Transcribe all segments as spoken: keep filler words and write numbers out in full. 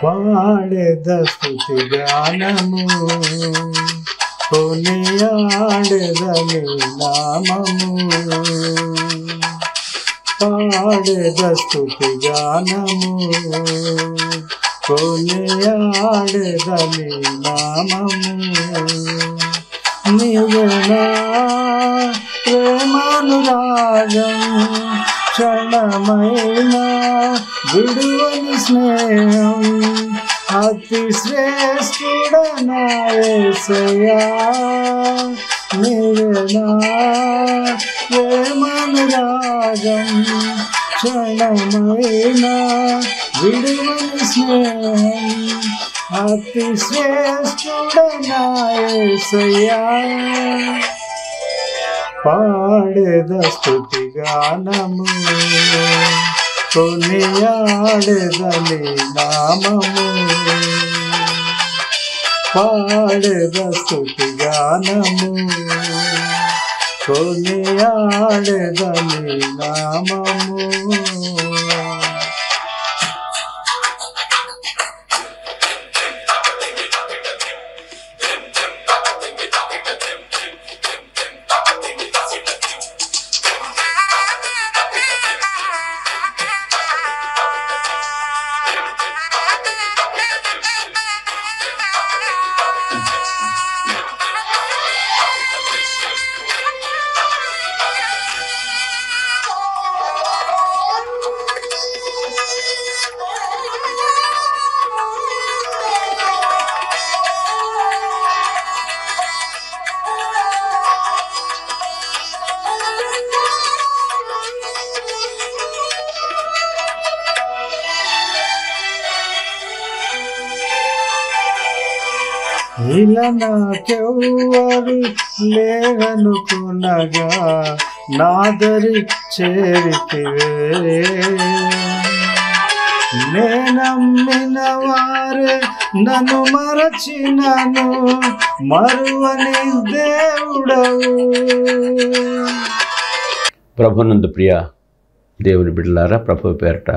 పాడెద స్తుతి గానము కొనియాడెద నీ నామము పాడెద స్తుతి గానము కొనియాడెద నీ నామము నీవేనా ప్రేమానురాగం క్షణమైన విడువని స్నేహం అతి శ్రేష్ఠుడనా యేసయ్యా నీవేనా ప్రేమానురాగం క్షణమైన విడువని స్నేహం అతి శ్రేష్ఠుడనా యేసయ్యా పాడెద స్తుతి గానము కొనియాడెద నీ నామము పాడెద స్తుతి గానము కొనియాడెద నీ నామము ఇలా నాకెవ్వరు లేరనుకునగా నాదరి చేరితివే నేనమ్మిన వారే నన్ను మరచినను మరువని దేవుడవు. ప్రభునందు ప్రియ దేవుని బిడ్డలారా, ప్రభు పేరట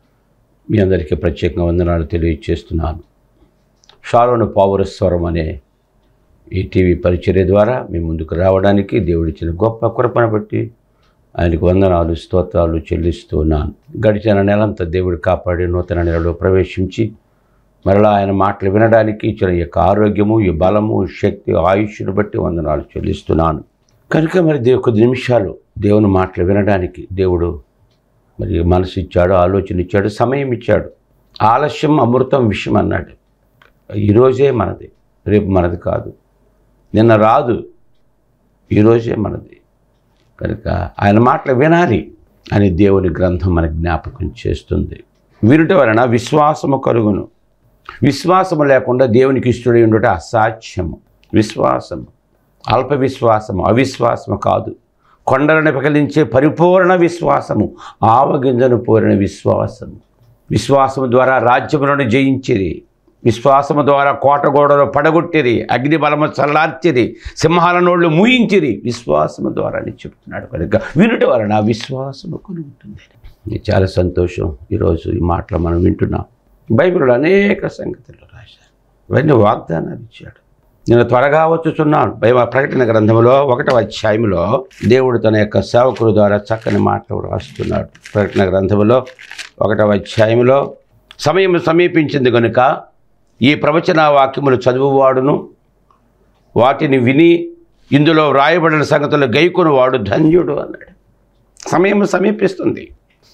మీ అందరికీ ప్రత్యేకంగా వందనాలు తెలియజేస్తున్నాను. షారోను పౌరస్వరం అనే ఈ టీవీ పరిచర్య ద్వారా మీ ముందుకు రావడానికి దేవుడిచ్చిన గొప్ప కృపను బట్టి ఆయనకు వందనాలు స్తోత్రాలు చెల్లిస్తున్నాను. గడిచిన నెలంతా దేవుడు కాపాడి నూతన నెలలో ప్రవేశించి మరలా ఆయన మాటలు వినడానికి ఇచ్చిన ఈ యొక్క ఆరోగ్యము, ఈ బలము, శక్తి, ఆయుష్ను బట్టి వందనాలు చెల్లిస్తున్నాను. కనుక మరి దేవు కొద్ది నిమిషాలు దేవుని మాటలు వినడానికి దేవుడు మరి మనసు ఇచ్చాడు, ఆలోచన ఇచ్చాడు, సమయం ఇచ్చాడు. ఆలస్యం అమృతం విషయం అన్నాడు. ఈరోజే మనది, రేపు మనది కాదు, నిన్న రాదు, ఈరోజే మనది. కనుక ఆయన మాటలు వినాలి అని దేవుని గ్రంథం మనకు జ్ఞాపకం చేస్తుంది. వినుట వలన విశ్వాసము కలుగును. విశ్వాసము లేకుండా దేవునికి ఇష్టడై ఉండట అసాధ్యము. విశ్వాసము, అల్ప విశ్వాసము, అవిశ్వాసము కాదు. కొండలను పగిలించే పరిపూర్ణ విశ్వాసము, ఆవగింజను పోరిన విశ్వాసము. విశ్వాసము ద్వారా రాజ్యములను జయించిరి, విశ్వాసము ద్వారా కోటగోడలు పడగొట్టిరి, అగ్ని బలము చల్లార్చిరి, సింహాల నోళ్ళు మూయించిరి. విశ్వాసము ద్వారా అని చెప్తున్నాడు. కనుక వినుట వలన విశ్వాసము కలుగుతుంది. చాలా సంతోషం. ఈరోజు ఈ మాటలు మనం వింటున్నాం. బైబిల్లో అనేక సంగతులు రాశారు, ఇవన్నీ వాగ్దానాలు ఇచ్చాడు. నేను త్వరగా వచ్చుచున్నాను. బైబిల్ ప్రకటన గ్రంథంలో ఒకటవ అధ్యాయంలో దేవుడు తన యొక్క సేవకుల ద్వారా చక్కని మాటలు రాస్తున్నాడు. ప్రకటన గ్రంథంలో ఒకటవ అధ్యాయంలో సమయం సమీపించింది కనుక ఈ ప్రవచన వాక్యములు చదువువాడును వాటిని విని ఇందులో వ్రాయబడిన సంగతులు గైకొను వాడు ధన్యుడు అన్నాడు. సమయం సమీపిస్తుంది.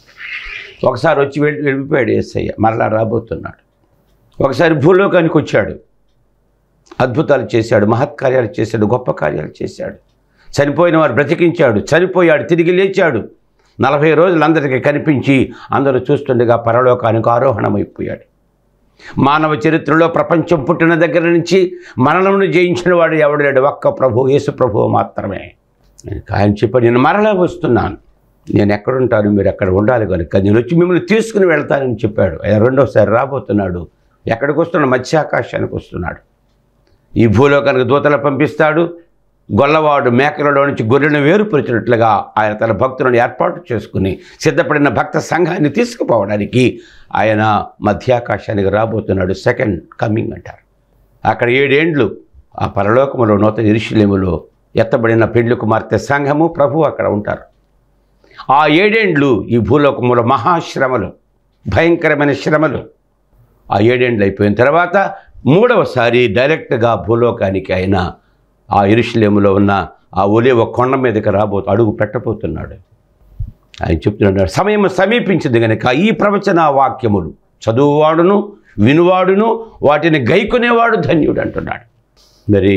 ఒకసారి వచ్చి వెళ్ళి వెళ్ళిపోయాడు యేసయ్య, మరలా రాబోతున్నాడు. ఒకసారి భూలోకానికి వచ్చాడు, అద్భుతాలు చేశాడు, మహత్కార్యాలు చేశాడు, గొప్ప కార్యాలు చేశాడు. చనిపోయిన వారు బ్రతికించాడు, చనిపోయాడు, తిరిగి లేచాడు. నలభై రోజులు అందరికీ కనిపించి అందరూ చూస్తుండగా పరలోకానికి ఆరోహణమైపోయాడు. మానవ చరిత్రలో ప్రపంచం పుట్టిన దగ్గర నుంచి మరణమును జయించిన వాడు ఎవడు లేడు, ఒక్క ప్రభు, యేసు ప్రభువు మాత్రమే. ఆయన చెప్పాడు, నేను మరలా వస్తున్నాను, నేను ఎక్కడుంటాను, మీరు ఎక్కడ ఉండాలి కనుక నేను వచ్చి మిమ్మల్ని తీసుకుని వెళ్తానని చెప్పాడు. ఆయన రెండోసారి రాబోతున్నాడు. ఎక్కడికి వస్తున్నాడు? మత్స్యాకాశానికి వస్తున్నాడు. ఈ భూలోకానికి దూతలు పంపిస్తాడు, గొల్లవాడు మేకలలో నుంచి గొర్రెలను వేరుపరిచినట్లుగా ఆయన తన భక్తులను ఏర్పాటు చేసుకుని సిద్ధపడిన భక్త సంఘాన్ని తీసుకుపోవడానికి ఆయన మధ్యాకాశానికి రాబోతున్నాడు. సెకండ్ కమింగ్ అంటారు. అక్కడ ఏడేండ్లు ఆ పరలోకములో నూతన యెరూషలేములో ఎత్తబడిన పెండ్లి కుమార్తె సంఘము ప్రభు అక్కడ ఉంటారు. ఆ ఏడేండ్లు ఈ భూలోకములో మహాశ్రమలు, భయంకరమైన శ్రమలు. ఆ ఏడేండ్లు అయిపోయిన తర్వాత మూడవసారి డైరెక్ట్గా భూలోకానికి ఆయన ఆ యెరూషలేములో ఉన్న ఆ ఒలీవ కొండ మీదకి రాబో అడుగు పెట్టబోతున్నాడు. ఆయన చెప్తున్నాడు, సమయం సమీపించింది కనుక ఈ ప్రవచన వాక్యములు చదువువాడును వినువాడును వాటిని గైకొనేవాడు ధన్యుడు అంటున్నాడు. మరి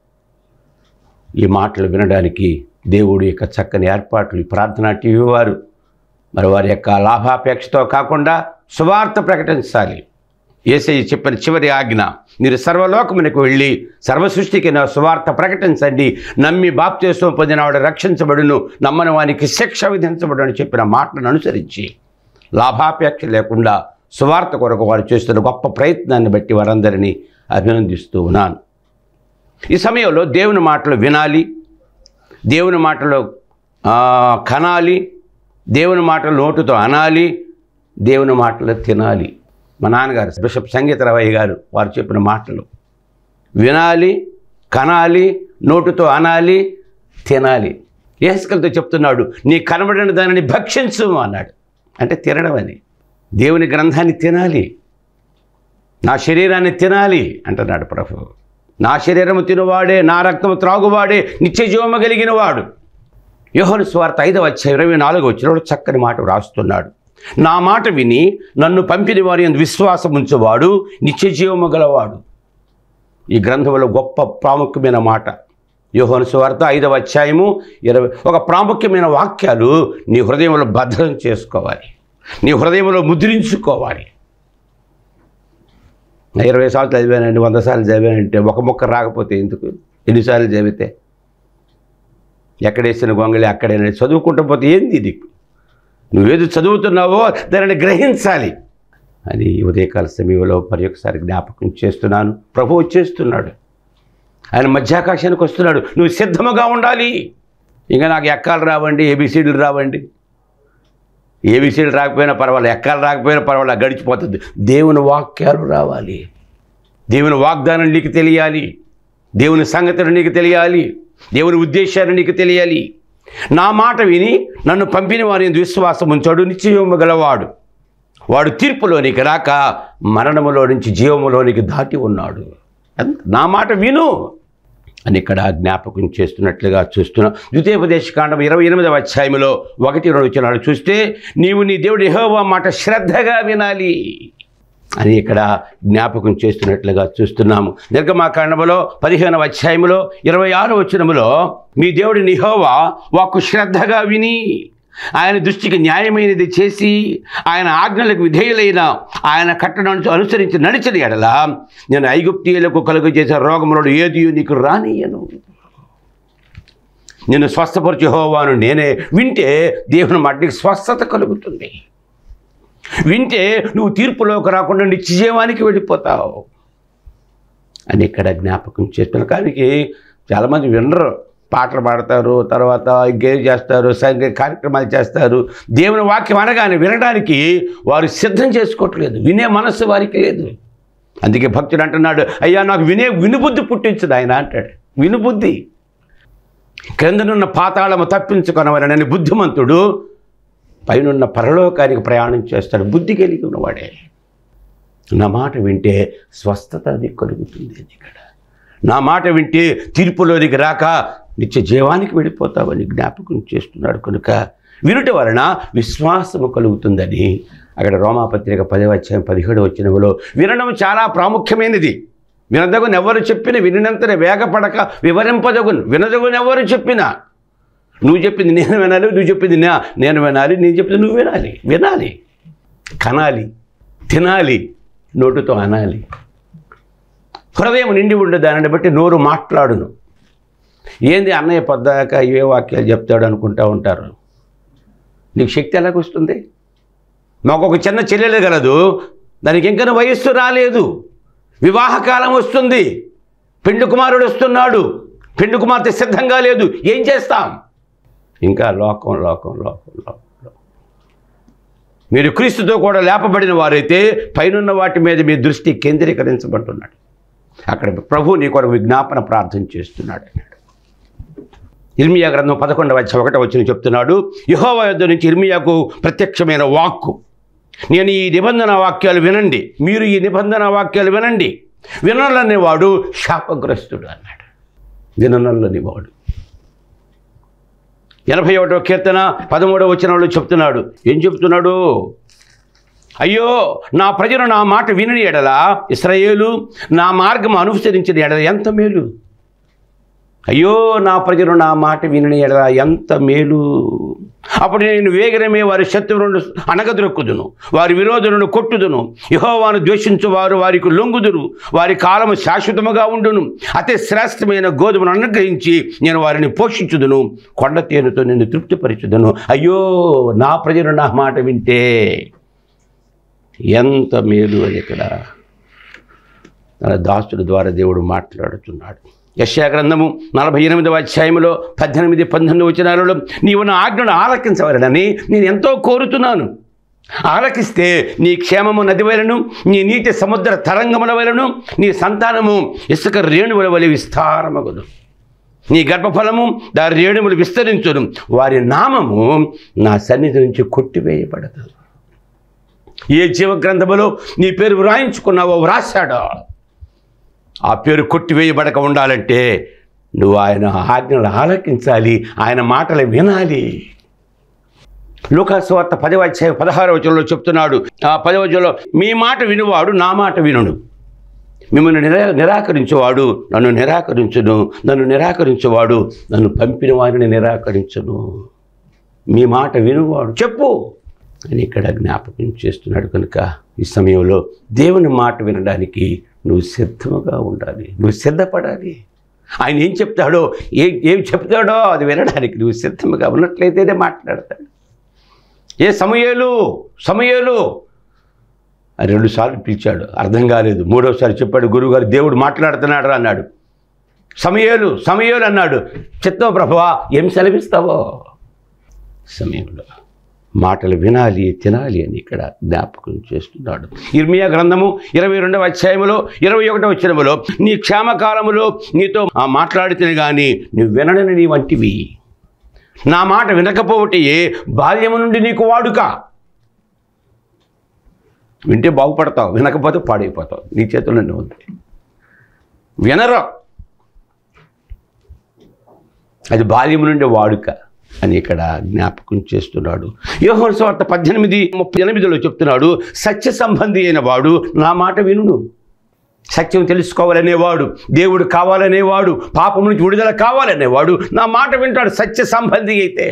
ఈ మాటలు వినడానికి దేవుడి యొక్క చక్కని ఏర్పాట్లు ఈ ప్రార్థనా టీవీ వారు మరి వారి యొక్క లాభాపేక్షతో కాకుండా సువార్త ప్రకటించాలి. యేసయ్య చెప్పిన చివరి ఆజ్ఞ, మీరు సర్వలోకమునకు వెళ్ళి సర్వ సృష్టికి నా సువార్త ప్రకటించండి, నమ్మి బాప్తిస్మం పొందినవాడు రక్షించబడును, నమ్మని వానికి శిక్ష విధించబడును అని చెప్పిన మాటలను అనుసరించి లాభాపేక్ష లేకుండా సువార్త కొరకు వారు చేస్తున్న గొప్ప ప్రయత్నాన్ని బట్టి వారందరినీ అభినందిస్తూ ఉన్నాను. ఈ సమయంలో దేవుని మాటలు వినాలి, దేవుని మాటలు కనాలి, దేవుని మాటలు నోటుతో అనాలి, దేవుని మాటలు తినాలి. మా నాన్నగారు బిషప్ సంగీతరావయ్య గారు వారు చెప్పిన మాటలు వినాలి, కనాలి, నోటుతో అనాలి, తినాలి. యేసుక్రీస్తుతో చెప్తున్నాడు, నీ కనబడిన దానిని భక్షించు అన్నాడు. అంటే తినడం అని. దేవుని గ్రంథాన్ని తినాలి, నా శరీరాన్ని తినాలి అంటున్నాడు ప్రభు. నా శరీరము తినువాడే, నా రక్తము త్రాగువాడే నిత్య జీవము కలిగిన వాడు. యోహాను సువార్త ఐదవ అధ్యాయం ఇరవై నాలుగు వచ్చిన చక్కని మాట రాస్తున్నాడు, నా మాట విని నన్ను పంపిన వారి యందు విశ్వాసం ఉంచువాడు నిత్య జీవము గలవాడు. ఈ గ్రంథంలో గొప్ప ప్రాముఖ్యమైన మాట. యోహాను సువార్త ఐదవ అధ్యాయము ఇరవై ఒక ప్రాముఖ్యమైన వాక్యాలు నీ హృదయంలో భద్రం చేసుకోవాలి, నీ హృదయంలో ముద్రించుకోవాలి. ఇరవై సార్లు చదివానండి, వంద సార్లు చదివానంటే ఒక మొక్క రాకపోతే ఎందుకు? ఎన్నిసార్లు చదివితే ఎక్కడేసిన గొంగళి అక్కడే చదువుకుంటూ పోతే ఏంది ఇది? నువ్వేది చదువుతున్నావో దానిని గ్రహించాలి అని ఉదయకాల సమయంలో మరి ఒకసారి జ్ఞాపకం చేస్తున్నాను. ప్రభు వచ్చేస్తున్నాడు, ఆయన మధ్యాకాశానికి వస్తున్నాడు. నువ్వు సిద్ధముగా ఉండాలి. ఇంకా నాకు ఎక్కాలు రావండి, ఏబిసిడీలు రావండి, ఏబిసిడీలు రాకపోయినా పర్వాలేదు, ఎక్కాలు రాకపోయినా పర్వాలేదు, గడిచిపోతుంది. దేవుని వాక్యాలు రావాలి, దేవుని వాగ్దానం నీకు తెలియాలి, దేవుని సంగతులు నీకు తెలియాలి, దేవుని ఉద్దేశాలు నీకు తెలియాలి. నా మాట విని నన్ను పంపిన వారి విశ్వాసం ఉంచాడు నిశ్చయము గలవాడు, వాడు తీర్పులోనికి రాక మరణములో నుంచి జీవములోనికి దాటి ఉన్నాడు. నా మాట విను అని ఇక్కడ జ్ఞాపకం చేస్తున్నట్లుగా చూస్తున్నాం. ద్వితీయోపదేశకాండం ఇరవై ఎనిమిదవ అధ్యాయంలో ఒకటి రెండు వచనాలు చూస్తే, నీవు నీ దేవుడు యెహోవా మాట శ్రద్ధగా వినాలి అని ఇక్కడ జ్ఞాపకం చేస్తున్నట్లుగా చూస్తున్నాము. నిర్గమాకాండములో పదిహేనవ అధ్యాయములో ఇరవై ఆరో వచనములో, మీ దేవుడి యెహోవా వాక్కు శ్రద్ధగా విని ఆయన దృష్టికి న్యాయమైనది చేసి ఆయన ఆజ్ఞలకు విధేయులైన ఆయన కట్టడను అనుసరించి నడిచిన ఎడల నేను ఐగుప్తీయులకు కలుగు చేసే రోగములో ఏది నీకు రానియను. నేను స్వస్థపరిచే యెహోవాను నేనే. వింటే దేవుని మాటకి స్వస్థత కలుగుతుంది. వింటే నువ్వు తీర్పులోకి రాకుండా నిత్యజీవానికి వెళ్ళిపోతావు అని ఇక్కడ జ్ఞాపకం చేస్తున్నారు. కానీ చాలామంది వినరు, పాటలు పాడతారు, తర్వాత ఇంకేం చేస్తారు, సంగీత కార్యక్రమాలు చేస్తారు. దేవుని వాక్యం అనగానే వినడానికి వారు సిద్ధం చేసుకోవట్లేదు, వినే మనస్సు వారికి లేదు. అందుకే భక్తుడు అంటున్నాడు, అయ్యా నాకు వినే వినుబుద్ధి పుట్టించదు ఆయన అంటాడు. వినుబుద్ధి క్రిందనున్న పాతాళము తప్పించుకొనవలనని బుద్ధిమంతుడు పైనున్న పరలోకానికి ప్రయాణం చేస్తాడు. బుద్ధి కలిగి ఉన్నవాడే. నా మాట వింటే స్వస్థత అది కలుగుతుంది. ఇక్కడ నా మాట వింటే తీర్పులోనికి రాక నిత్య జీవానికి వెళ్ళిపోతావని జ్ఞాపకం చేస్తున్నాడు. కనుక వినుట వలన విశ్వాసము కలుగుతుందని అక్కడ రోమాపత్రిక పదవ అధ్యాయం పదిహేడు వచనములో వినడం చాలా ప్రాముఖ్యమైనది. వినదగును ఎవరు చెప్పిన వినినంతనే వేగపడక వివరింపదగును. వినదగును ఎవరు చెప్పినా నువ్వు చెప్పింది నేను వినాలి, నువ్వు చెప్పింది నా నేను వినాలి, నేను చెప్పింది నువ్వు వినాలి. వినాలి, కనాలి, తినాలి, నోటుతో అనాలి. హృదయం నిండి ఉండే దానిని బట్టి నోరు మాట్లాడును. ఏంది అన్నయ్య పొద్దాక ఏ వాక్యాలు చెప్తాడు అనుకుంటూ ఉంటారు. నీకు శక్తి ఎలాగొస్తుంది? మాకు ఒక చిన్న చెల్లెలు కలదు, దానికి ఇంకా వయస్సు రాలేదు, వివాహకాలం వస్తుంది, పెండ్లి కుమారుడు వస్తున్నాడు, పెండు కుమార్తె సిద్ధంగా లేదు, ఏం చేస్తాం? ఇంకా లోకం లోకం లోకం లోకం మీరు క్రీస్తుతో కూడా లేపబడిన వారైతే పైనున్న వాటి మీద మీ దృష్టి కేంద్రీకరించబడుతున్నాడు. అక్కడ ప్రభు నీ కొరకు విజ్ఞాపన ప్రార్థన చేస్తున్నాడు అన్నాడు. ఇర్మియా గ్రంథం పదకొండవ అధ్యాయం ఒకటో వచనం చెప్తున్నాడు, యెహోవా యొద్ద నుంచి ఇర్మియాకు ప్రత్యక్షమైన వాక్కు, నేను ఈ నిబంధన వాక్యాలు వినండి, మీరు ఈ నిబంధన వాక్యాలు వినండి. వినలనేవాడు శాపగ్రస్తుడు అన్నాడు. వినలనేవాడు. ఎనభై ఒకటో కీర్తన పదమూడవ వచనంలో చెప్తున్నాడు. ఏం చెప్తున్నాడు? అయ్యో నా ప్రజలు నా మాట వినని ఎడల, ఇశ్రాయేలు నా మార్గం అనుసరించిన ఎడల ఎంత మేలు. అయ్యో నా ప్రజలు నా మాట వినని ఎడల ఎంత మేలు. అప్పుడు నేను వేగరమే వారి శత్రువులను అణగద్రొక్కుదును, వారి విరోధులను కొట్టుదును. యెహోవాను ద్వేషించు వారు వారికి లొంగుదురు, వారి కాలము శాశ్వతముగా ఉండును. అతి శ్రేష్టమైన గోధుమను అనుగ్రహించి నేను వారిని పోషించుదును, కొండ తేనెతో నిన్ను తృప్తిపరచుదును. అయ్యో నా ప్రజలు నా మాట వింటే ఎంత మేలు అని ఇక్కడ తన దాసుల ద్వారా దేవుడు మాట్లాడుతున్నాడు. యెషయా గ్రంథము నలభై ఎనిమిదవ అధ్యాయంలో పద్దెనిమిది పంతొమ్మిది వచనాలలో నీవు నా ఆజ్ఞను ఆలకించవలనని నేను ఎంతో కోరుతున్నాను. ఆలకిస్తే నీ క్షేమము నది వలెను, నీ నీటి సముద్ర తరంగముల వలెను, నీ సంతానము ఇసుక రేణువుల వలె విస్తారమగును. నీ గర్భఫలము దాని రేణువులు విస్తరించును. వారి నామము నా సన్నిధి నుంచి కొట్టివేయబడదు. ఏ జీవగ్రంథములో నీ పేరు వ్రాయించుకున్నావో వ్రాశాడో ఆ పేరు కొట్టివేయబడక ఉండాలంటే నువ్వు ఆయన ఆజ్ఞలు ఆలకించాలి, ఆయన మాటలు వినాలి. లూకా సువార్త పదవ అధ్యాయం పదహారవ వచనంలో చెప్తున్నాడు. ఆ పదవ వచనంలో మీ మాట వినువాడు నా మాట వినును, మిమ్మల్ని నిరా నిరాకరించేవాడు నన్ను నిరాకరించును, నన్ను నిరాకరించేవాడు నన్ను పంపిన వారిని నిరాకరించును. మీ మాట వినువాడు చెప్పు అని ఇక్కడ జ్ఞాపకం చేస్తున్నాడు. కనుక ఈ సమయంలో దేవుని మాట వినడానికి నువ్వు సిద్ధముగా ఉండాలి, నువ్వు సిద్ధపడాలి. ఆయన ఏం చెప్తాడో ఏ ఏం చెప్తాడో అది వినడానికి నువ్వు సిద్ధముగా ఉన్నట్లయితేనే మాట్లాడతాడు. ఏ సమూయేలు సమూయేలు అని రెండుసార్లు పిలిచాడు, అర్థం కాలేదు. మూడోసారి చెప్పాడు, గురువుగారు దేవుడు మాట్లాడుతున్నాడు రా అన్నాడు. సమూయేలు సమూయేలు అన్నాడు. చిత్తం ప్రభువా ఏం సెలవిస్తావో. సమయంలో మాటలు వినాలి, తినాలి అని ఇక్కడ జ్ఞాపకం చేస్తున్నాడు. ఇర్మియా గ్రంథము ఇరవై రెండవ అధ్యాయములో ఇరవై ఒకటవ వచనములో నీ క్షేమకాలములో నీతో ఆ మాట్లాడితే కానీ నువ్వు వినడని నీ వంటివి, నా మాట వినకపోవటే బాల్యము నుండి నీకు వాడుక. వింటే బాగుపడతావు, వినకపోతే పాడైపోతావు. నీ చేతుల్లోనే ఉంది. వినరా, అది బాల్యము నుండి వాడుక అని ఇక్కడ జ్ఞాపకం చేస్తున్నాడు. యోహాను సువార్త పద్దెనిమిది ముప్పై ఎనిమిదిలో చెప్తున్నాడు, సత్య సంబంధి అయిన వాడు నా మాట వినును. సత్యం తెలుసుకోవాలనేవాడు, దేవుడు కావాలనేవాడు, పాపం నుంచి విడుదల కావాలనేవాడు నా మాట వింటాడు. సత్య సంబంధి అయితే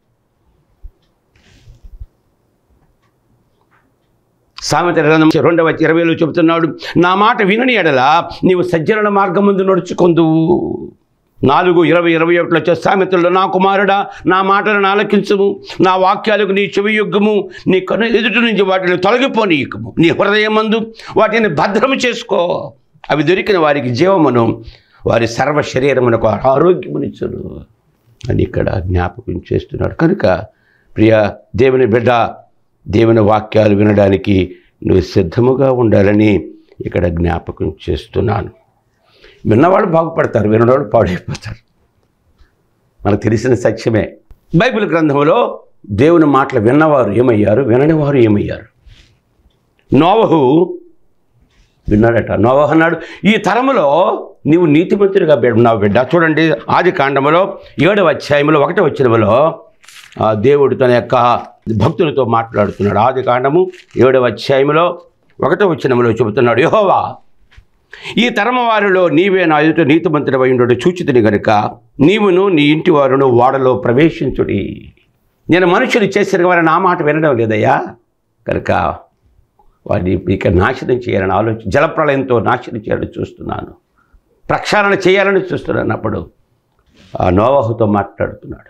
సామెత రెండవ ఇరవైలో చెబుతున్నాడు, నా మాట వినని ఎడల నీవు సజ్జనుల మార్గం ముందు నడుచుకొందువు. నాలుగు ఇరవై ఇరవై ఒకటిలో వచ్చే సామెతల్లో నా కుమారుడా నా మాటలను ఆలకించుము, నా వాక్యాలకు నీ చెవియొగ్గుము, నీ కను ఎదుటి నుంచి వాటిని తొలగిపోనీయకము, నీ హృదయమందు వాటిని భద్రము చేసుకో. అవి దొరికిన వారికి జీవమును, వారి సర్వ శరీరమునకు ఆరోగ్యమునిచ్చును అని ఇక్కడ జ్ఞాపకం చేస్తున్నాడు. కనుక ప్రియ దేవుని బిడ్డ, దేవుని వాక్యాలు వినడానికి నువ్వు సిద్ధముగా ఉండాలని ఇక్కడ జ్ఞాపకం చేస్తున్నాను. విన్నవాళ్ళు బాగుపడతారు, విన్నవాళ్ళు పాడైపోతారు. మనకు తెలిసిన సత్యమే. బైబిల్ గ్రంథంలో దేవుని మాటలు విన్నవారు ఏమయ్యారు, వినని వారు ఏమయ్యారు. నోవహు విన్నాడట. నోవహు అన్నాడు, ఈ తరములో నీవు నీతిమంతుడిగా ఉన్నావు బిడ్డ. చూడండి ఆది కాండములో ఏడవ అధ్యాయంలో ఒకటో వచనములో దేవుడు తన యొక్క భక్తులతో మాట్లాడుతున్నాడు. ఆది కాండము ఏడవ అధ్యాయంలో ఒకటో వచనములో చెబుతున్నాడు, యెహోవా ఈ తరమ వారిలో నీవే నా ఎదుట నీతిమంతుడవై ఉండడు చూచితిని గనుక నీవును నీ ఇంటి వారును వాడలో ప్రవేశించుడి. నేను మనుషులు చేసిన వారు నా మాట వినడం లేదయ్యా, కనుక వారిని ఇక నాశనం చేయాలని ఆలోచన, జలప్రళయంతో నాశనం చేయాలని చూస్తున్నాను, ప్రక్షాళన చేయాలని చూస్తున్నాను. అప్పుడు ఆ నోవహుతో మాట్లాడుతున్నాడు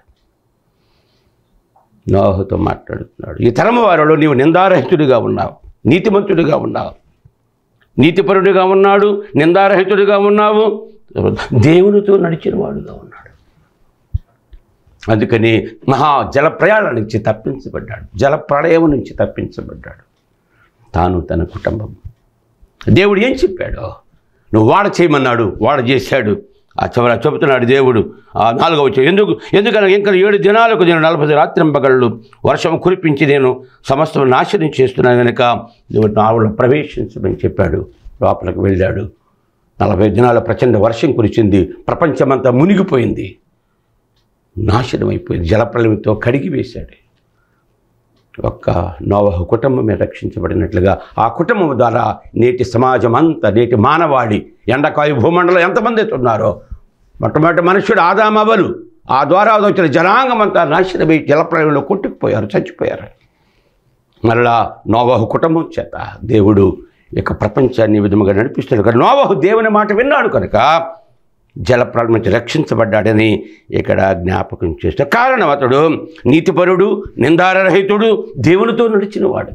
నోవహుతో మాట్లాడుతున్నాడు ఈ తరమ వారిలో నీవు నిందారహితుడిగా ఉన్నావు, నీతిమంతుడిగా ఉన్నావు. నీతిపరుడిగా ఉన్నాడు, నిందారహితుడిగా ఉన్నావు, దేవునితో నడిచిన వాడుగా ఉన్నాడు. అందుకని మహా జల ప్రయాణం నుంచి తప్పించబడ్డాడు, జల ప్రళయం నుంచి తప్పించబడ్డాడు. తాను తన కుటుంబం. దేవుడు ఏం చెప్పాడో నువ్వు వాడ చేయమన్నాడు, వాడ చేశాడు. ఆ చివర చెబుతున్నాడు దేవుడు ఆ నాలుగవ వచ్చి ఎందుకు ఎందుకని ఇంకా ఏడు దినాలకు నేను నలభై రాత్రింపగళ్ళు వర్షం కురిపించి నేను సమస్తం నాశనం చేస్తున్నాను కనుక నువ్వు నాలో ప్రవేశించమని చెప్పాడు. లోపలికి వెళ్ళాడు. నలభై దినాల ప్రచండ వర్షం కురిచింది. ప్రపంచమంతా మునిగిపోయింది, నాశనం అయిపోయింది. జలప్రలయంతో కడిగి వేశాడు. ఒక్క నోవహు కుటుంబమే రక్షించబడినట్లుగా ఆ కుటుంబం ద్వారా నేటి సమాజం అంతా, నేటి మానవాళి ఎండకాయ భూమండలం ఎంతమంది ఉన్నారో మొట్టమొదటి మనుషుడు ఆదామవలు, ఆ ద్వారా వచ్చిన జనాంగం అంతా నాశనమై జలప్రలయంలో కొట్టుకుపోయారు, చచ్చిపోయారు. మరలా నోవహు కుటుంబం చేత దేవుడు ఇక ప్రపంచాన్ని విధముగా నడిపిస్తాడు కనుక నోవహు దేవుని మాట విన్నాడు కనుక జలప్రలయం నుంచి రక్షించబడ్డాడని ఇక్కడ జ్ఞాపకం చేస్తాడు. కారణం అతడు నీతిపరుడు, నిందారహితుడు, దేవునితో నడిచినవాడు.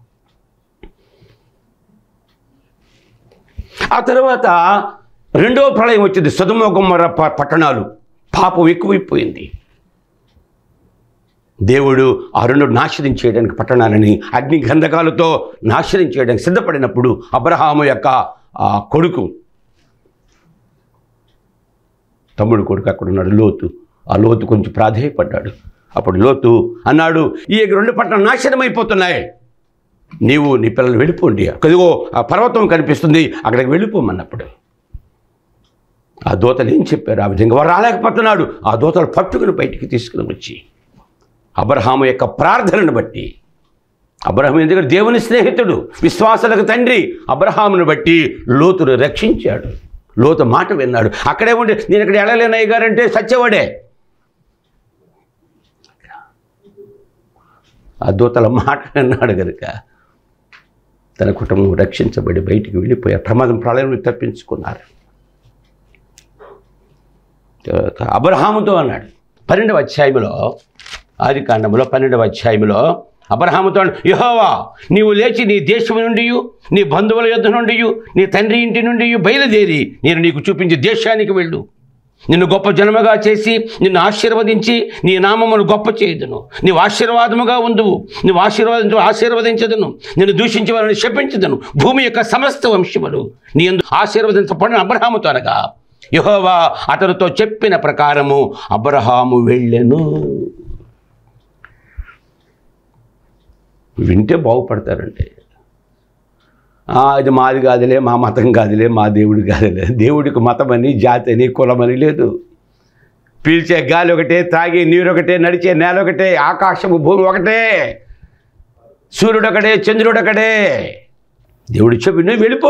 ఆ తర్వాత రెండో ప్రళయం వచ్చింది. సొదొమ గొమొర్రా పట్టణాలు పాపం ఎక్కువైపోయింది. దేవుడు ఆ రెండు నాశనం చేయడానికి పట్టణాలని అగ్ని గంధకాలతో నాశనం చేయడానికి సిద్ధపడినప్పుడు అబ్రహాము యొక్క ఆ కొడుకు, తమ్ముడు కొడుకు అక్కడ ఉన్నాడు, లోతు. ఆ లోతు కొంచెం ప్రాధేయపడ్డాడు. అప్పుడు లోతు అన్నాడు, ఈ రెండు పట్టణం నాశనం అయిపోతున్నాయి, నీవు నీ పిల్లలు వెళ్ళిపోండి, అదిగో ఆ పర్వతం కనిపిస్తుంది, అక్కడికి వెళ్ళిపోమన్నప్పుడు ఆ దూతలు ఏం చెప్పారు? ఆ విధంగా వారు రాలేకపోతున్నాడు. ఆ దూతలు పట్టుకుని బయటికి తీసుకుని వచ్చి అబ్రహాము యొక్క ప్రార్థనను బట్టి, అబ్రహాము ఎందుకంటే దేవుని స్నేహితుడు, విశ్వాసులకు తండ్రి, అబ్రహామును బట్టి లోతును రక్షించాడు. లోతు మాట విన్నాడు. అక్కడే ఉండి నేను ఇక్కడ వెళ్ళలేనయ్య గారంటే సత్యవాడే. ఆ దూతల మాట విన్నాడు కనుక తన కుటుంబం రక్షించబడి బయటికి వెళ్ళిపోయారు. ప్రమాదం ప్రళయం తప్పించుకున్నారు. అబ్రహాముతో అన్నాడు పన్నెండవ అధ్యాయంలో, ఆది కాండములో పన్నెండవ అధ్యాయంలో అబ్రహాముతో, యెహోవా నీవు లేచి నీ దేశం నుండి, నీ బంధువుల యొద్ద నుండి, నీ తండ్రి ఇంటి నుండి బయలుదేరి నేను నీకు చూపించే దేశానికి వెళ్ళు. నిన్ను గొప్ప జనముగా చేసి నిన్ను ఆశీర్వదించి నీ నామమును గొప్ప చేయుదును. నీవు ఆశీర్వాదముగా ఉందువు, నువ్వు ఆశీర్వాదించు ఆశీర్వదించదును, నిన్ను దూషించే వారిని శపించదును. భూమి యొక్క సమస్త వంశములు నీ యందు ఆశీర్వదించబడిన అబ్రహాముతో అనగా యెహోవా అతనితో చెప్పిన ప్రకారము అబ్రహాము వెళ్ళెను. వింటే బాగుపడతారండి. ఇది మాది కాదులే, మా మతం కాదులే, మా దేవుడి కాదులే. దేవుడికి మతం అని, జాతి అని, కులమని లేదు. పీల్చే గాలి ఒకటే, తాగే నీరు ఒకటే, నడిచే నేల ఒకటే, ఆకాశము భూమి ఒకటే, సూర్యుడు ఒకటే, చంద్రుడు ఒకటే. దేవుడు చెప్పి నువ్వు వెళ్ళిపో.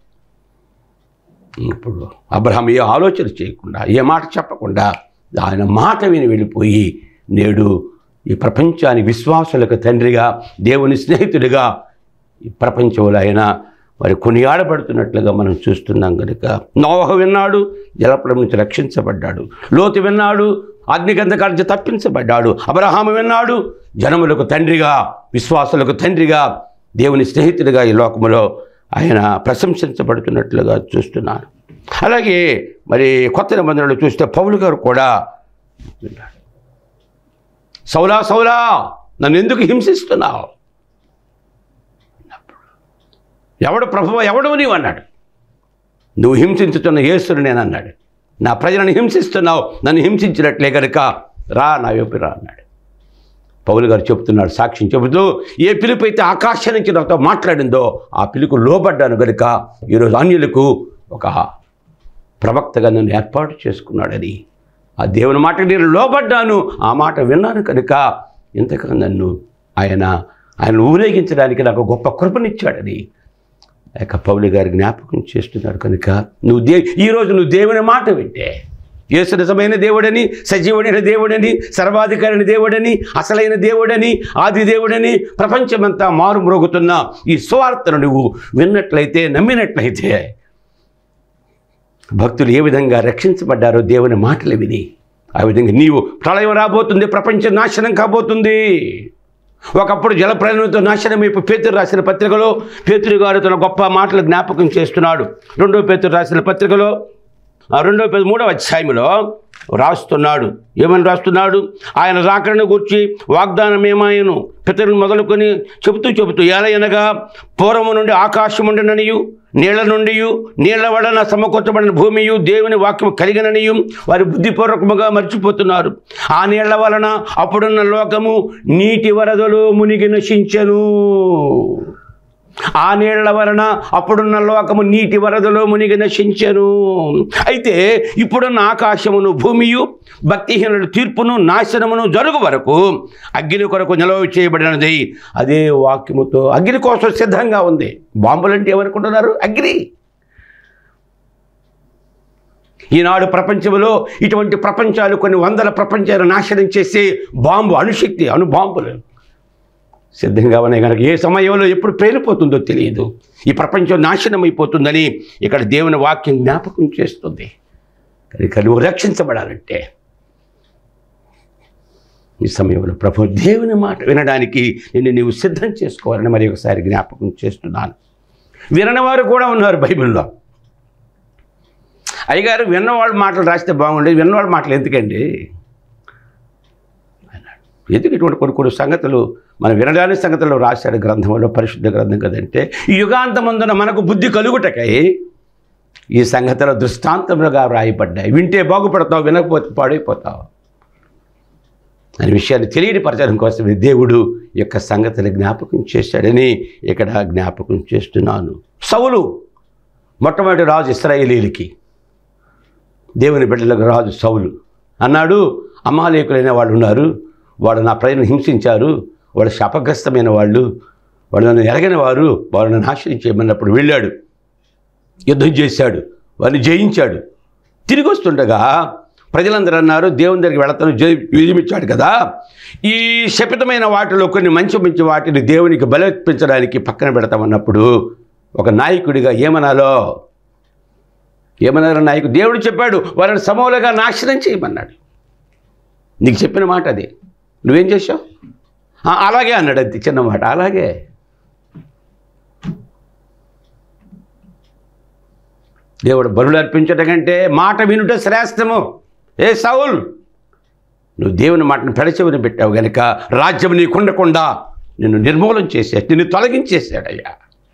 ఇప్పుడు అబ్రహాం ఏ ఆలోచన చేయకుండా, ఏ మాట చెప్పకుండా ఆయన మాట విని వెళ్ళిపోయి నేడు ఈ ప్రపంచానికి విశ్వాసులకు తండ్రిగా, దేవుని స్నేహితుడిగా ఈ ప్రపంచంలో ఆయన మరి కొనియాడబడుతున్నట్లుగా మనం చూస్తున్నాం కనుక నోవహు విన్నాడు, జలప్రలయం నుంచి రక్షించబడ్డాడు. లోతు విన్నాడు, అగ్నిగంధకాల నుంచి తప్పించబడ్డాడు. అబ్రహాము విన్నాడు, జనములకు తండ్రిగా, విశ్వాసులకు తండ్రిగా, దేవుని స్నేహితుడిగా ఈ లోకములో ఆయన ప్రశంసించబడుతున్నట్లుగా చూస్తున్నాను. అలాగే మరి కొత్త నిబంధనలు చూస్తే పౌలు గారు కూడా విన్నాడు. సౌలా సౌలా నన్ను ఎందుకు హింసిస్తున్నావు? ఎవడు ప్రభువా, ఎవడు నీవు అన్నాడు. నువ్వు హింసించుతున్న యేసుని నేను అన్నాడు. నా ప్రజలను హింసిస్తున్నావు, నన్ను హింసించినట్లే కనుక రా నా వైపు రా అన్నాడు. పౌలు గారు చెబుతున్నాడు, సాక్ష్యం చెబుతూ, ఏ పిలుపు అయితే ఆకాశం నుంచి నాతో మాట్లాడిందో ఆ పిలుపు లోబడ్డాను కనుక ఈరోజు అన్యులకు ఒక ప్రవక్తగా నన్ను ఏర్పాటు చేసుకున్నాడని, ఆ దేవుని మాట నేను లోబడ్డాను, ఆ మాట విన్నాను కనుక ఇంతగా నన్ను ఆయన ఆయన ఊరేగించడానికి నాకు గొప్ప కృపనిచ్చాడని లేక పౌలు గారి జ్ఞాపకం చేస్తున్నాడు. కనుక నువ్వు దే ఈరోజు నువ్వు దేవుని మాట వింటే, యేసు నిజమైన దేవుడని, సజీవుడైన దేవుడని, సర్వాధికారిని దేవుడని, అసలైన దేవుడని, ఆది దేవుడని ప్రపంచమంతా మారుమ్రోగుతున్న ఈ సువార్తను నువ్వు విన్నట్లయితే, నమ్మినట్లయితే భక్తులు ఏ విధంగా రక్షించబడ్డారో దేవుని మాటలు విని ఆ విధంగా నీవు ప్రళయం రాబోతుంది, ప్రపంచం నాశనం కాబోతుంది. ఒకప్పుడు జలప్రలయంతో నాశనమైపు పేతురు రాసిన పత్రికలో పేతురు గారు తన గొప్ప మాటలు జ్ఞాపకం చేస్తున్నాడు. రెండో పేతురు రాసిన పత్రికలో రెండవ మూడవ అధ్యాయంలో రాస్తున్నాడు. ఏమని రాస్తున్నాడు? ఆయన రాకడను గూర్చి వాగ్దానం ఏమాయను పితరులు మొదలుకొని చెబుతూ చెబుతూ ఎలయనగా పూర్వము నుండి ఆకాశం ఉండిననియు నీళ్ల నుండి నీళ్ల వలన సమకూర్చబడిన భూమియు దేవుని వాక్యము కలిగిననియు వారి బుద్ధిపూర్వకముగా మర్చిపోతున్నారు. ఆ నీళ్ల వలన అప్పుడున్న లోకము నీటి వరదలు మునిగి నశించెను. ఆ నీళ్ల వలన అప్పుడున్న లోకము నీటి వరదలో మునిగి నశించెను. అయితే ఇప్పుడున్న ఆకాశమును భూమియు భక్తిహీనుల తీర్పును నాశనమును జరుగు వరకు అగ్ని కొరకు నిలవ చేయబడినది. అదే వాక్యముతో అగ్ని కోసం సిద్ధంగా ఉంది. బాంబులంటే ఏమనుకుంటున్నారు? అగ్ని. ఈనాడు ప్రపంచంలో ఇటువంటి ప్రపంచాలు కొన్ని వందల ప్రపంచాలు నాశనం చేసే బాంబు, అణుశక్తి, అణు బాంబులు సిద్ధంగా ఉన్నాయి కనుక ఏ సమయంలో ఎప్పుడు పేలిపోతుందో తెలియదు. ఈ ప్రపంచం నాశనం అయిపోతుందని ఇక్కడ దేవుని వాక్యం జ్ఞాపకం చేస్తుంది. కనుక నువ్వు రక్షించబడాలంటే ఈ సమయంలో ప్రభు దేవుని మాట వినడానికి నిన్ను నీవు సిద్ధం చేసుకోవాలని మరి ఒకసారి జ్ఞాపకం చేస్తున్నాను. విననివారు కూడా ఉన్నారు బైబిల్లో. అయ్యగారు విన్నవాళ్ళ మాటలు రాస్తే బాగుండేది, విన్నవాళ్ళ మాటలు ఎందుకండి? ఎందుకు ఇటువంటి కొన్ని కొన్ని సంగతులు మన వినడానికి సంగతులు రాశాడు గ్రంథంలో, పరిశుద్ధ గ్రంథం కదంటే ఈ యుగాంతమందున మనకు బుద్ధి కలుగుటకై ఈ సంగతులు దృష్టాంతములుగా వ్రాయబడ్డాయి. వింటే బాగుపడతావు, వినకపోతే పాడైపోతావు అనే విషయాన్ని తెలియపరచడం కోసం దేవుడు యొక్క సంగతిని జ్ఞాపకం చేశాడని ఇక్కడ జ్ఞాపకం చేస్తున్నాను. సౌలు మొట్టమొదటి రాజు ఇశ్రాయేలీయులకి, దేవుని బిడ్డలకు రాజు సౌలు అన్నాడు, అమాలేకులైన వాళ్ళు ఉన్నారు, వాడు నా ప్రజలను హింసించారు, వాడు శాపగ్రస్తమైన వాళ్ళు, వాడు నన్ను ఎరగని వారు, వాళ్ళని నాశనం చేయమన్నప్పుడు వెళ్ళాడు, యుద్ధం చేశాడు, వారిని జయించాడు. తిరిగి వస్తుండగా ప్రజలందరూ అన్నారు, దేవుని దగ్గరికి వెళతాను, జయ విజయమిచ్చాడు కదా, ఈ శపితమైన వాటిలో కొన్ని మంచి మంచి వాటిని దేవునికి బలర్పించడానికి పక్కన పెడతామన్నప్పుడు ఒక నాయకుడిగా ఏమనాలో ఏమన్నారు నాయకుడు? దేవుడు చెప్పాడు వారిని సమూలంగా నాశనం చేయమన్నాడు. నీకు చెప్పిన మాట అది, నువ్వేం చేశావు? అలాగే అన్నాడు. అది చిన్న మాట, అలాగే. దేవుడు బలులు అర్పించడం కంటే మాట వినుట శ్రేష్టము. ఏ సౌల్, నువ్వు దేవుని మాటను పెడచెవిని పెట్టావు కనుక రాజ్యం నీకు ఉండకుండా నిన్ను నిర్మూలన చేశాడు, నిన్ను తొలగించేశాడయ్యా.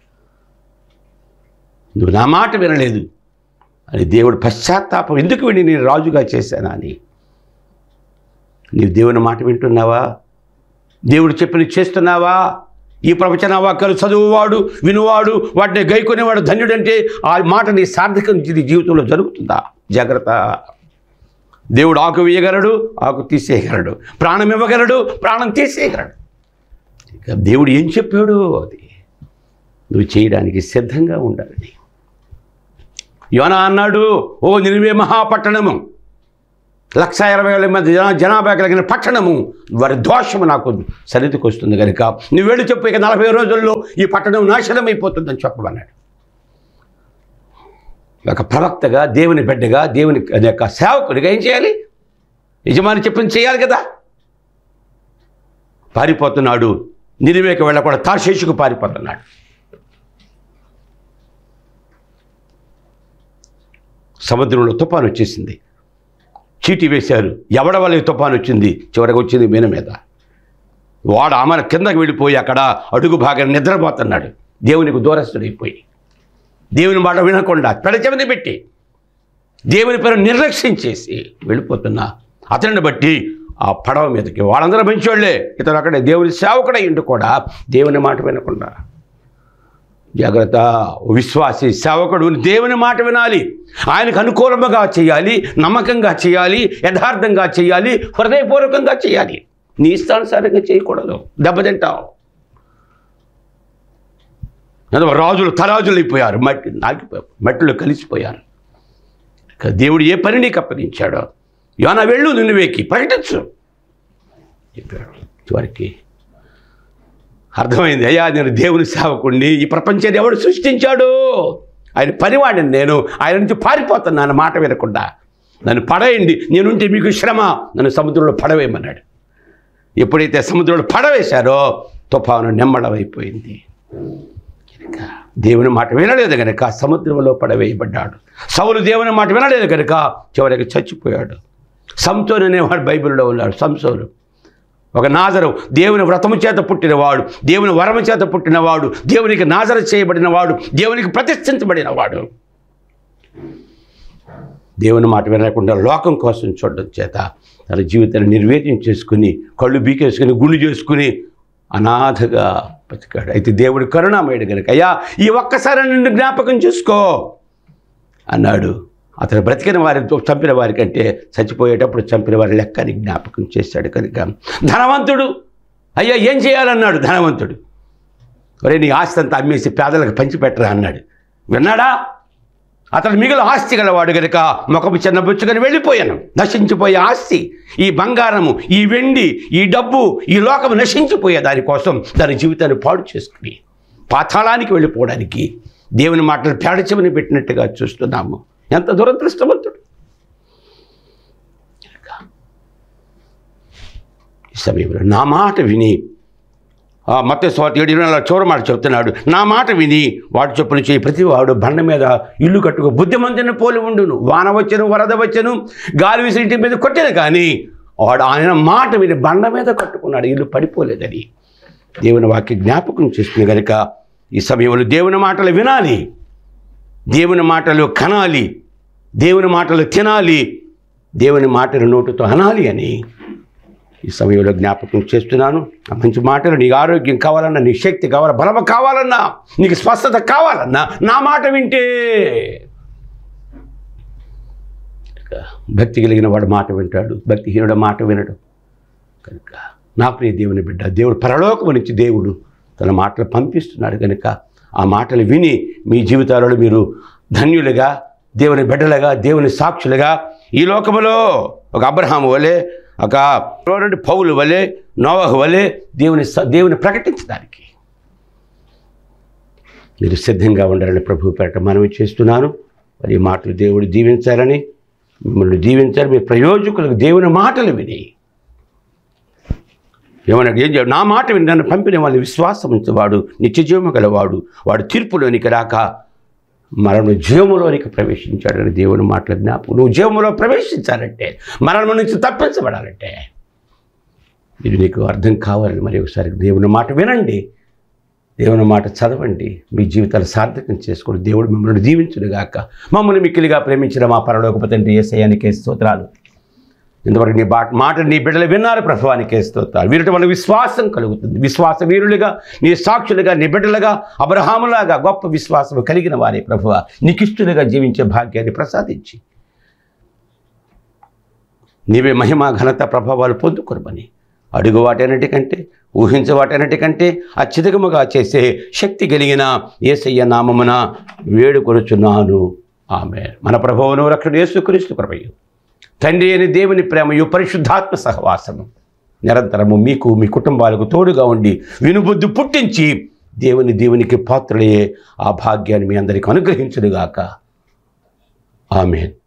నువ్వు నా మాట వినలేదు అని దేవుడు పశ్చాత్తాపం, ఎందుకు విని నేను రాజుగా చేశానా అని. నీవు దేవుని మాట వింటున్నావా? దేవుడు చెప్పిన చేస్తున్నావా? ఈ ప్రవచన వాక్యాలు చదువువాడు, వినువాడు, వాటిని గైకొనేవాడు ధన్యుడంటే ఆ మాట నీ సార్థకం జీవితంలో జరుగుతుందా? జాగ్రత్త. దేవుడు ఆకు వేయగలడు, ఆకు తీసేయగలడు, ప్రాణం ఇవ్వగలడు, ప్రాణం తీసేయగలడు. ఇక దేవుడు ఏం చెప్పాడు అది నువ్వు చేయడానికి సిద్ధంగా ఉండాలని. యోనా అన్నాడు, ఓ నినివే మహాపట్టణము, లక్ష ఇరవై వేల మంది జనా జనాభా కలిగిన పట్టణము, వారి దోషము నాకు సన్నిధికి వస్తుంది కనుక నువ్వు వెళ్ళి చెప్పు, ఇక నలభై రోజుల్లో ఈ పట్టణం నాశనం అయిపోతుందని చెప్పమన్నాడు. ఒక ప్రవక్తగా, దేవుని బిడ్డగా, దేవుని యొక్క సేవకుడిగా ఏం చేయాలి? యజమాని చెప్పింది చేయాలి కదా. పారిపోతున్నాడు, నినివేకి వెళ్ళకుండా తార్షీషుకు పారిపోతున్నాడు. సముద్రంలో తుఫాను వచ్చేసింది, చీటీ వేశారు, ఎవడ వల్ల తుఫాను వచ్చింది, చివరికి వచ్చింది మీన మీద. వాడు ఆమె కిందకి వెళ్ళిపోయి అక్కడ అడుగు భాగాన్ని నిద్రపోతున్నాడు, దేవునికి దూరస్తుడైపోయి, దేవుని మాట వినకుండా పెడచెవిని పెట్టి దేవుని పేరు నిర్లక్ష్యం చేసి వెళ్ళిపోతున్నా అతనిని బట్టి ఆ పడవ మీదకి వాళ్ళందరూ మంచోళ్లే, ఇతను అక్కడే దేవుని సేవకుడై ఉండి కూడా దేవుని మాట వినకుండా. జాగ్రత్త, విశ్వాసి సేవకుడు దేవుని మాట వినాలి, ఆయనకు అనుకూలంగా చేయాలి, నమ్మకంగా చేయాలి, యథార్థంగా చేయాలి, హృదయపూర్వకంగా చేయాలి. నీ ఇష్టానుసారంగా చేయకూడదు, దెబ్బతింటావు. రాజులు తరాజులు అయిపోయారు, మట్టి నాకిపోయారు, మట్టిలో కలిసిపోయారు. దేవుడు ఏ పని నీకు అప్పగించాడో, యోనా వెళ్ళు, నినివేకి ప్రకటించు చెప్పాడు. చివరికి అర్థమైంది, అయ్యా నేను దేవుని సేవకుడిని, ఈ ప్రపంచాన్ని ఎవడు సృష్టించాడు, ఆయన పనివాడిని నేను, ఆయన నుంచి పారిపోతున్నాను మాట వినకుండా, నన్ను పడవేయండి, నేనుంటే మీకు శ్రమ, నన్ను సముద్రంలో పడవేయమన్నాడు. ఎప్పుడైతే సముద్రంలో పడవేశారో తుఫాను నెమ్మడమైపోయింది. దేవుని మాట వినలేదు కనుక సముద్రంలో పడవేయబడ్డాడు. సౌలు దేవుని మాట వినలేదు కనుక చివరికి చచ్చిపోయాడు. సంసోను అనేవాడు బైబిల్లో ఉన్నాడు. సంసోను ఒక నాజరు, దేవుని వ్రతము చేత పుట్టినవాడు, దేవుని వరము చేత పుట్టినవాడు, దేవునికి నాజరు చేయబడినవాడు, దేవునికి ప్రతిష్ఠించబడినవాడు. దేవుని మాట వినకుండా లోకం కోసం చూడడం చేత తన జీవితాన్ని నిర్వేద్యం చేసుకుని, కళ్ళు బీకేసుకుని, గుండు చేసుకుని అనాథగా బతికాడు. అయితే దేవుడు కరుణామయుడు కనుక, అయ్యా ఈ ఒక్కసారి నిన్ను జ్ఞాపకం చేసుకో అన్నాడు. అతను బ్రతికిన వారి చంపిన వారి కంటే చచ్చిపోయేటప్పుడు చంపిన వారి లెక్కని జ్ఞాపకం చేశాడు కనుక. ధనవంతుడు, అయ్యా ఏం చేయాలన్నాడు ధనవంతుడు. ఒరే నీ ఆస్తి అంతా అమ్మేసి పేదలకు పంచిపెట్టరా అన్నాడు. విన్నాడా? అతడు మిగిలిన ఆస్తి గలవాడు కనుక ముఖము చిన్నబుచ్చుకొని వెళ్ళిపోయాను. నశించిపోయే ఆస్తి, ఈ బంగారము, ఈ వెండి, ఈ డబ్బు, ఈ లోకము నశించిపోయే దానికోసం దాని జీవితాన్ని పాడు చేసుకుని పాతాళానికి వెళ్ళిపోవడానికి దేవుని మాటలు పేడచెమని పెట్టినట్టుగా చూస్తున్నాము. ఎంత దురదృష్టవంతుడు. ఈ సమయంలో నా మాట విని, మత్తయి సువార్త ఏడు ఇరవై నాలుగు చివరి మాట చెప్తున్నాడు, నా మాట విని వాడు చొప్పున చేయి ప్రతి వాడు బండ మీద ఇల్లు కట్టుకో బుద్ధిమంతుని పోలి ఉండును. వాన వచ్చను, వరద వచ్చను, గాలి విసిరి ఇంటి మీద కొట్టేది కానీ వాడు ఆయన మాట విని బండ మీద కట్టుకున్నాడు, ఇల్లు పడిపోలేదని దేవుని వాక్య జ్ఞాపకం చేస్తుంది కనుక ఈ సమయంలో దేవుని మాటలు వినాలి, దేవుని మాటలు కనాలి, దేవుని మాటలు తినాలి, దేవుని మాటలు నోటుతో అనాలి అని ఈ సమయంలో జ్ఞాపకం చేస్తున్నాను. ఆ మంచి మాటలు, నీకు ఆరోగ్యం కావాలన్నా, నీ శక్తి కావాలా, బలము కావాలన్నా, నీకు స్వస్థత కావాలన్నా నా మాట వింటే. భక్తి కలిగిన వాడు మాట వింటాడు, భక్తిహీనుడు మాట వినడు కనుక నా ప్రియ దేవుని బిడ్డ, దేవుడు పరలోకము నుంచి దేవుడు తన మాటలు పంపిస్తున్నాడు కనుక ఆ మాటలు విని మీ జీవితాలలో మీరు ధన్యులుగా, దేవుని బిడ్డలుగా, దేవుని సాక్షులుగా ఈ లోకములో ఒక అబ్రహాము వలె, ఒక పౌలు వలె, నోవహు వలె దేవుని దేవుని ప్రకటించడానికి మీరు సిద్ధంగా ఉండాలని ప్రభు పేరట మనవి చేస్తున్నాను. మరి ఈ మాటలు దేవుడు దీవించాలని, మిమ్మల్ని దీవించాలి. మీ ప్రయోజకులకు దేవుని మాటలు విని ఏమన్నా ఏం చేయాలి, నా మాట విని నన్ను పంపిన వాళ్ళని విశ్వాసం ఉంచేవాడు నిత్యజీవము గలవాడు, వాడు తీర్పులోనికి రాక మరణం జీవములోనికి ప్రవేశించాడని దేవుని మాటల జ్ఞాపకం. నువ్వు జీవములో ప్రవేశించాలంటే, మరణం నుంచి తప్పించబడాలంటే ఇది నీకు అర్థం కావాలని మరి ఒకసారి దేవుని మాట వినండి, దేవుని మాట చదవండి, మీ జీవితాలు సార్థకం చేసుకోండి. దేవుడు మిమ్మల్ని దీవించునుగాక. మమ్మల్ని మిక్కిలిగా ప్రేమించిన మా పరలోకపు తండ్రి యేసయ్యానికే స్తోత్రాలు. ఇంతవరకు నీ బాట మాట నీ బిడ్డలు విన్నారు ప్రభువానికే స్తోత్రాలు. వీరిటి వల్ల విశ్వాసం కలుగుతుంది. విశ్వాస వీరులుగా, నీ సాక్షులుగా, నీ బిడ్డలుగా, అబ్రహాములాగా గొప్ప విశ్వాసం కలిగిన వారే ప్రభువ నీకిష్టులుగా జీవించే భాగ్యాన్ని ప్రసాదించి నీవే మహిమ ఘనత ప్రభావాలు పొందుకొనమని అడుగు వాటన్నిటికంటే, ఊహించే వాటన్నిటికంటే అత్యధికముగా చేసే శక్తి కలిగిన యేసయ్య నామమున వేడుకొనుచున్నాను. ఆమేన్. మన ప్రభువును రక్షకుడు యేసుక్రీస్తు కృపయు, తండ్రి అయిన దేవుని ప్రేమయు, పరిశుద్ధాత్మ సహవాసము నిరంతరము మీకు, మీ కుటుంబాలకు తోడుగా ఉండి వినుబుద్ధి పుట్టించి దేవుని దేవునికి పాత్రలయ్యే ఆ భాగ్యాన్ని మీ అందరికీ అనుగ్రహించునుగాక. ఆమేన్.